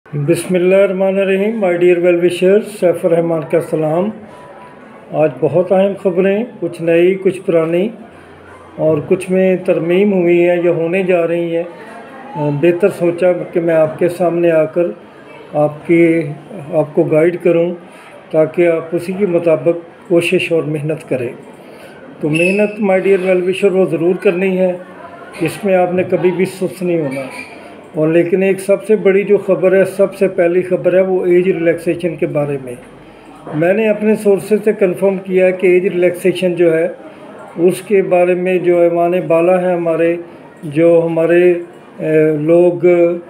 बिस्मिल्लाहिर्रहमानिर्रहीम। My dear well wishers, Saifur Rahman का सलाम। आज बहुत अहम ख़बरें, कुछ नई कुछ पुरानी और कुछ में तरमीम हुई है या होने जा रही हैं। बेहतर सोचा कि मैं आपके सामने आकर आपको गाइड करूं ताकि आप उसी के मुताबिक कोशिश और मेहनत करें। तो मेहनत माय डियर वेल विशर वो ज़रूर करनी है, इसमें आपने कभी भी सुस्त नहीं होना। और लेकिन एक सबसे बड़ी जो ख़बर है, सबसे पहली ख़बर है वो एज रिलैक्सेशन के बारे में। मैंने अपने सोर्सेज से कंफर्म किया है कि एज रिलैक्सेशन जो है उसके बारे में जो ऐवान बाला है हमारे लोग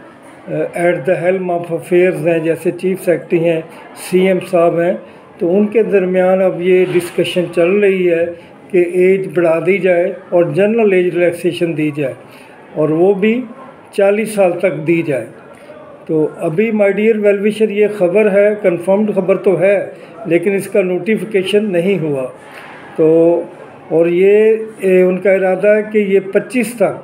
at the helm of affairs हैं, जैसे चीफ सेक्रेटरी हैं, सीएम साहब हैं, तो उनके दरमियान अब ये डिस्कशन चल रही है कि एज बढ़ा दी जाए और जनरल एज रिलैक्सेशन दी जाए, और वो भी 40 साल तक दी जाए। तो अभी माय डियर वेल विशर ये ख़बर है, कंफर्म्ड ख़बर तो है, लेकिन इसका नोटिफिकेशन नहीं हुआ। तो और ये उनका इरादा है कि ये 25 तक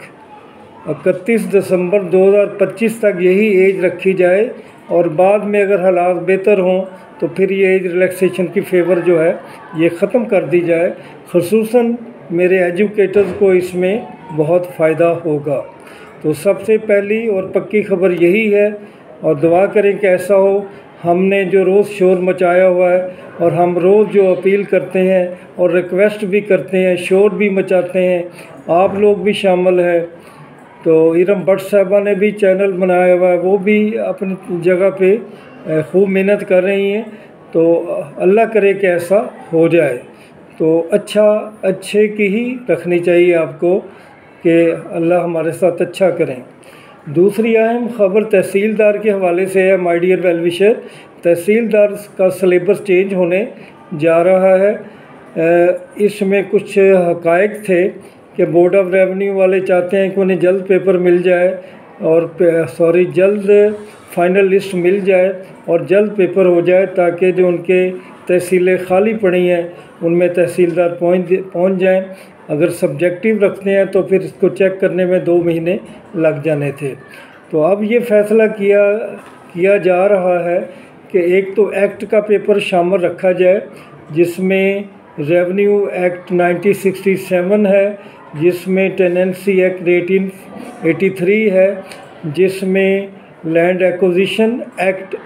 31 दिसंबर 2025 तक यही एज रखी जाए, और बाद में अगर हालात बेहतर हों तो फिर ये एज रिलैक्सेशन की फेवर जो है ये ख़त्म कर दी जाए। ख़ुसूसन मेरे एजुकेटर्स को इसमें बहुत फ़ायदा होगा। तो सबसे पहली और पक्की ख़बर यही है, और दुआ करें कि ऐसा हो। हमने जो रोज़ शोर मचाया हुआ है और हम रोज़ जो अपील करते हैं और रिक्वेस्ट भी करते हैं, शोर भी मचाते हैं, आप लोग भी शामिल हैं। तो इरम भट्ट साहबा ने भी चैनल बनाया हुआ है, वो भी अपनी जगह पे खूब मेहनत कर रही हैं। तो अल्लाह करे कि ऐसा हो जाए। तो अच्छे की ही रखनी चाहिए आपको कि अल्लाह हमारे साथ अच्छा करें। दूसरी अहम ख़बर तहसीलदार के हवाले से है my dear well wisher. Tehsildar का सिलेबस चेंज होने जा रहा है। इसमें कुछ हक़ाइक़ थे कि बोर्ड ऑफ रेवेन्यू वाले चाहते हैं कि उन्हें जल्द पेपर मिल जाए और जल्द फाइनल लिस्ट मिल जाए और जल्द पेपर हो जाए, ताकि जो उनके तहसीलें खाली पड़ी हैं उनमें तहसीलदार पहुँच जाएँ। अगर सब्जेक्टिव रखते हैं तो फिर इसको चेक करने में 2 महीने लग जाने थे। तो अब ये फ़ैसला किया जा रहा है कि एक तो एक्ट का पेपर शामिल रखा जाए, जिसमें रेवेन्यू एक्ट 1967 है, जिसमें टेनेंसी एक्ट 1883 है, जिसमें लैंड एक्विजिशन एक्ट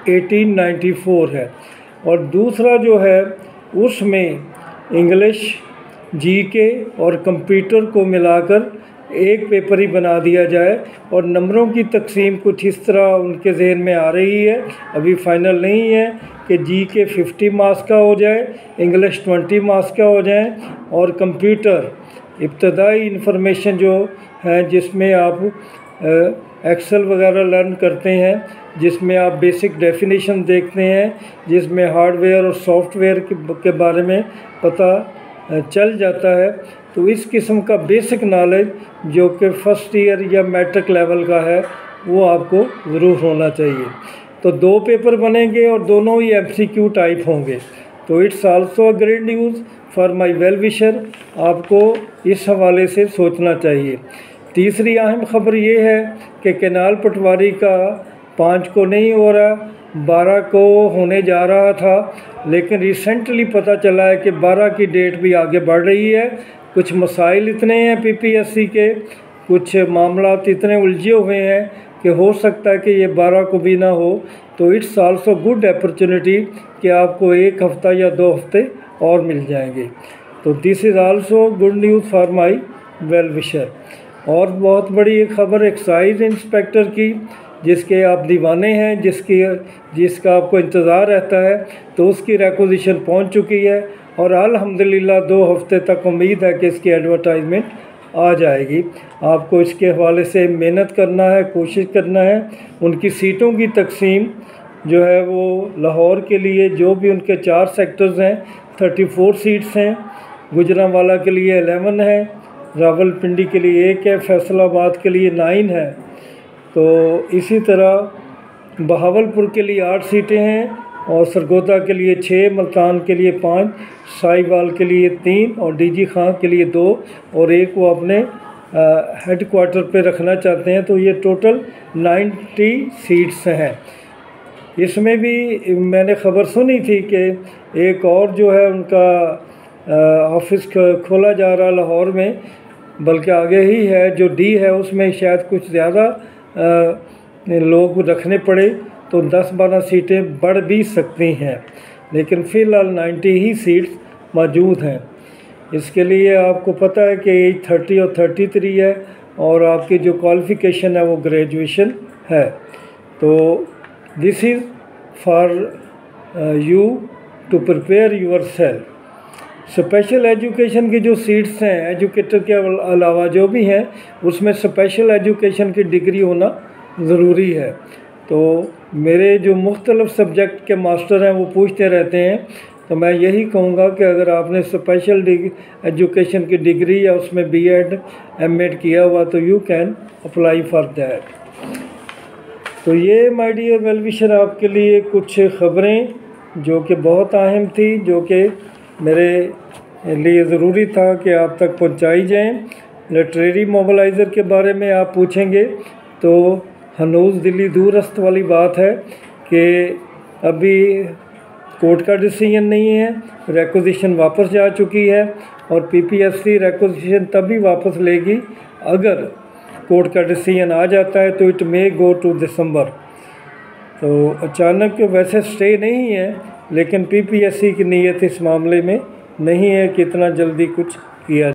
1894 है, और दूसरा जो है उसमें इंग्लिश, जीके और कंप्यूटर को मिलाकर एक पेपर ही बना दिया जाए। और नंबरों की तकसीम कुछ इस तरह उनके जहन में आ रही है, अभी फ़ाइनल नहीं है, कि जीके 50 मार्क्स का हो जाए, इंग्लिश 20 मार्क्स का हो जाए, और कंप्यूटर इब्तदाई इंफॉर्मेशन जो है जिसमें आप एक्सेल वगैरह लर्न करते हैं, जिसमें आप बेसिक डेफिनेशन देखते हैं, जिसमें हार्डवेयर और सॉफ्टवेयर के बारे में पता चल जाता है। तो इस किस्म का बेसिक नॉलेज जो कि फ़र्स्ट ईयर या मैट्रिक लेवल का है वो आपको ज़रूर होना चाहिए। तो 2 पेपर बनेंगे और दोनों ही एमसीक्यू टाइप होंगे। तो it's also a great news for my well wisher. आपको इस हवाले से सोचना चाहिए। तीसरी अहम ख़बर ये है कि कैनाल पटवारी का 5 को नहीं हो रहा, 12 को होने जा रहा था, लेकिन रिसेंटली पता चला है कि 12 की डेट भी आगे बढ़ रही है। कुछ मसाइल इतने हैं पीपीएससी के, कुछ मामलात इतने उलझे हुए हैं कि हो सकता है कि ये 12 को भी ना हो। तो इट्स आल्सो गुड अपॉर्चुनिटी कि आपको 1 हफ़्ता या 2 हफ्ते और मिल जाएंगे। तो this is also good news for my well wisher. और बहुत बड़ी एक ख़बर एक्साइज इंस्पेक्टर की, जिसके आप दीवाने हैं, जिसका आपको इंतज़ार रहता है, तो उसकी रिक्विजिशन पहुंच चुकी है, और अल्हम्दुलिल्लाह 2 हफ्ते तक उम्मीद है कि इसकी एडवर्टाइजमेंट आ जाएगी। आपको इसके हवाले से मेहनत करना है, कोशिश करना है। उनकी सीटों की तकसीम जो है वो लाहौर के लिए जो भी उनके 4 सेक्टर्स हैं 34 सीट्स हैं, गुजरांवाला के लिए 11 है, रावलपिंडी के लिए 1 है, फैसलाबाद के लिए 9 है। तो इसी तरह बहावलपुर के लिए 8 सीटें हैं, और सरगोदा के लिए 6, मुल्तान के लिए 5, साहिवाल के लिए 3 और डीजी खां के लिए 2 और 1 वो अपने हेड क्वार्टर पे रखना चाहते हैं। तो ये टोटल 90 सीट्स हैं। इसमें भी मैंने ख़बर सुनी थी कि एक और जो है उनका ऑफिस खोला जा रहा लाहौर में, बल्कि आगे ही है, जो डी है उसमें शायद कुछ ज़्यादा लोग रखने पड़े तो 10-12 सीटें बढ़ भी सकती हैं, लेकिन फ़िलहाल 90 ही सीट्स मौजूद हैं। इसके लिए आपको पता है कि 30 और 33 है, और आपकी जो क्वालिफ़िकेशन है वो ग्रेजुएशन है। तो this is for you to prepare yourself. Special education की जो सीट्स हैं, एजुकेटर के अलावा जो भी हैं, उसमें स्पेशल एजुकेशन की डिग्री होना ज़रूरी है। तो मेरे जो मुख्तलिफ़ सब्जेक्ट के मास्टर हैं वो पूछते रहते हैं, तो मैं यही कहूँगा कि अगर आपने स्पेशल एजुकेशन की डिग्री या उसमें B.Ed M.Ed किया हुआ तो you can apply for that. तो ये माय डियर वेल विशर आपके लिए कुछ ख़बरें जो कि बहुत अहम थी, जो कि मेरे लिए ज़रूरी था कि आप तक पहुंचाई जाएं। लिटरेरी मोबिलाइज़र के बारे में आप पूछेंगे तो हनूज़ दिल्ली दूरस्त वाली बात है कि अभी कोर्ट का डिसीजन नहीं है, रिक्विजिशन वापस जा चुकी है, और PPSC रिक्विजिशन तभी वापस लेगी अगर कोर्ट का डिसीजन आ जाता है, तो इट मे गो टू दिसंबर। तो अचानक वैसे स्टे नहीं है, लेकिन PPSC की नीयत इस मामले में नहीं है कि इतना जल्दी कुछ किया